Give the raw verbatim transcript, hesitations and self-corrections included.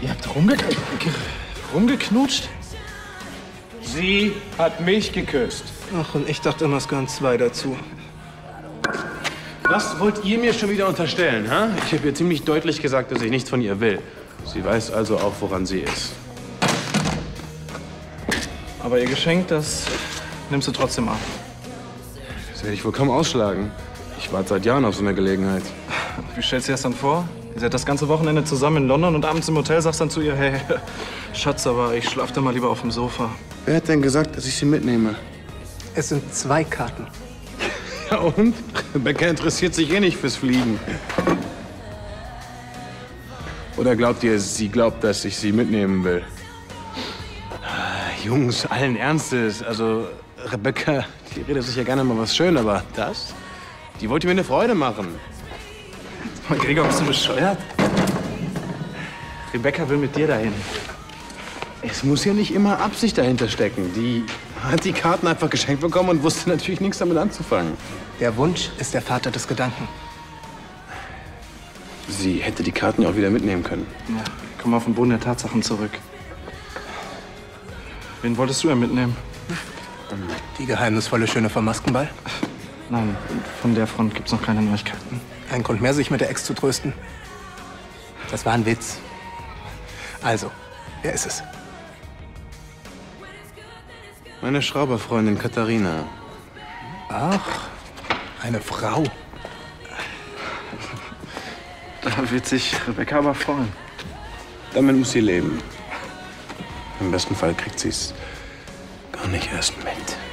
Ihr habt rumge rumgeknutscht? Sie hat mich geküsst. Ach, und ich dachte immer, es gehören zwei dazu. Was wollt ihr mir schon wieder unterstellen, ha? Ich habe ihr ziemlich deutlich gesagt, dass ich nichts von ihr will. Sie weiß also auch, woran sie ist. Aber ihr Geschenk, das nimmst du trotzdem ab. Das werde ich wohl kaum ausschlagen. Ich warte seit Jahren auf so eine Gelegenheit. Wie stellst du dir das dann vor? Ihr seid das ganze Wochenende zusammen in London und abends im Hotel sagst dann zu ihr, hey, Schatz, aber ich schlaf da mal lieber auf dem Sofa. Wer hat denn gesagt, dass ich sie mitnehme? Es sind zwei Karten. Ja und? Rebecca interessiert sich eh nicht fürs Fliegen. Oder glaubt ihr, sie glaubt, dass ich sie mitnehmen will? Jungs, allen Ernstes. Also, Rebecca, die redet sich ja gerne mal was schön, aber das? Die wollte mir eine Freude machen. Gregor, bist du bescheuert? Rebecca will mit dir dahin. Es muss ja nicht immer Absicht dahinter stecken. Die hat die Karten einfach geschenkt bekommen und wusste natürlich nichts damit anzufangen. Der Wunsch ist der Vater des Gedanken. Sie hätte die Karten ja auch wieder mitnehmen können. Ja, komm auf den Boden der Tatsachen zurück. Wen wolltest du ja mitnehmen? Die geheimnisvolle Schöne vom Maskenball? Nein, von der Front gibt's noch keine Neuigkeiten. Ein Grund mehr, sich mit der Ex zu trösten. Das war ein Witz. Also, wer ist es? Meine Schrauberfreundin Katharina. Ach, eine Frau. Da wird sich Rebecca aber freuen. Damit muss sie leben. Im besten Fall kriegt sie es gar nicht erst mit.